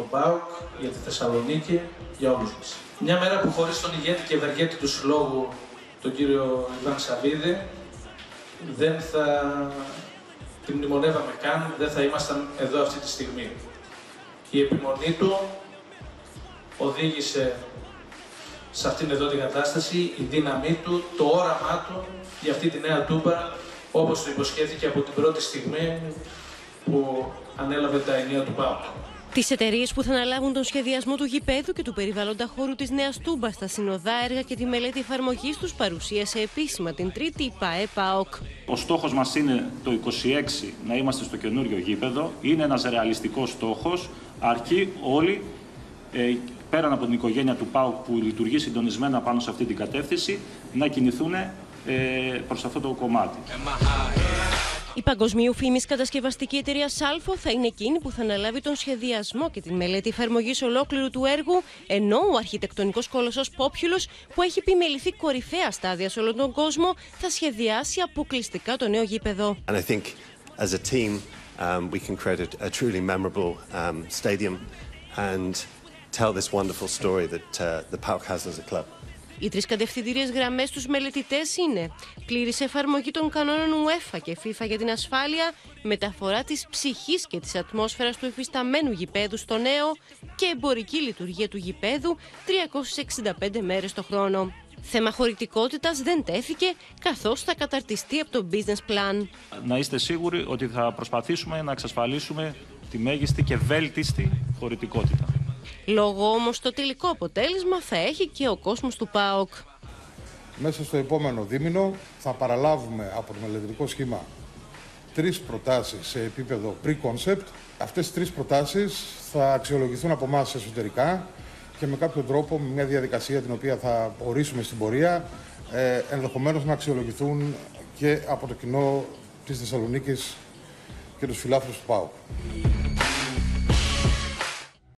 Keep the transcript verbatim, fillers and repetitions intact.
τον ΠΑΟΚ, για τη Θεσσαλονίκη, για όλους μας. Μια μέρα που χωρίς τον ηγέτη και ευεργέτη του συλλόγου, τον κύριο Ιβάν Σαββίδη, δεν θα την μνημονεύαμε καν, δεν θα ήμασταν εδώ αυτή τη στιγμή. Η επιμονή του οδήγησε σε αυτήν εδώ την κατάσταση, η δύναμή του, το όραμά του για αυτή τη νέα Τούμπα, όπως το υποσχέθηκε από την πρώτη στιγμή που ανέλαβε τα ενία του ΠΑΟΚ. Τις εταιρείες που θα αναλάβουν τον σχεδιασμό του γηπέδου και του περιβάλλοντα χώρου της νέας Τούμπας, τα συνοδά έργα και τη μελέτη εφαρμογής τους παρουσίασε επίσημα την Τρίτη η ΠΑΕ ΠΑΟΚ. Ο στόχος μας είναι το είκοσι έξι να είμαστε στο καινούριο γήπεδο. Είναι ένας ρεαλιστικός στόχος, αρκεί όλοι, ε, πέραν από την οικογένεια του ΠΑΟΚ που λειτουργεί συντονισμένα πάνω σε αυτή την κατεύθυνση, να κινηθούν ε, προς αυτό το κομμάτι. Η παγκοσμίου φήμης κατασκευαστική εταιρεία Σάλφο θα είναι εκείνη που θα αναλάβει τον σχεδιασμό και τη μελέτη εφαρμογής ολόκληρου του έργου, ενώ ο αρχιτεκτονικός κόλωσος Populous, που έχει επιμεληθεί κορυφαία στάδια σε όλο τον κόσμο, θα σχεδιάσει αποκλειστικά το νέο γήπεδο. And I think as a team um, we can create a, a truly memorable um, stadium and tell this wonderful story that uh, the PAOK has as a club. Οι τρεις κατευθυντήριες γραμμές στους μελετητές είναι πλήρης εφαρμογή των κανόνων UEFA και FIFA για την ασφάλεια, μεταφορά της ψυχής και της ατμόσφαιρας του υφισταμένου γηπέδου στο νέο και εμπορική λειτουργία του γηπέδου τριακόσιες εξήντα πέντε μέρες το χρόνο. Θέμα χωρητικότητας δεν τέθηκε, καθώς θα καταρτιστεί από το business plan. Να είστε σίγουροι ότι θα προσπαθήσουμε να εξασφαλίσουμε τη μέγιστη και βέλτιστη χωρητικότητα. Λόγω όμως το τελικό αποτέλεσμα θα έχει και ο κόσμος του ΠΑΟΚ. Μέσα στο επόμενο δίμηνο θα παραλάβουμε από το μελετητικό σχήμα τρεις προτάσεις σε επίπεδο pre-concept. Αυτές τις τρεις προτάσεις θα αξιολογηθούν από εμάς εσωτερικά και με κάποιο τρόπο, με μια διαδικασία την οποία θα ορίσουμε στην πορεία, ε, ενδεχομένως να αξιολογηθούν και από το κοινό της Θεσσαλονίκης και τους φιλάθλους του ΠΑΟΚ.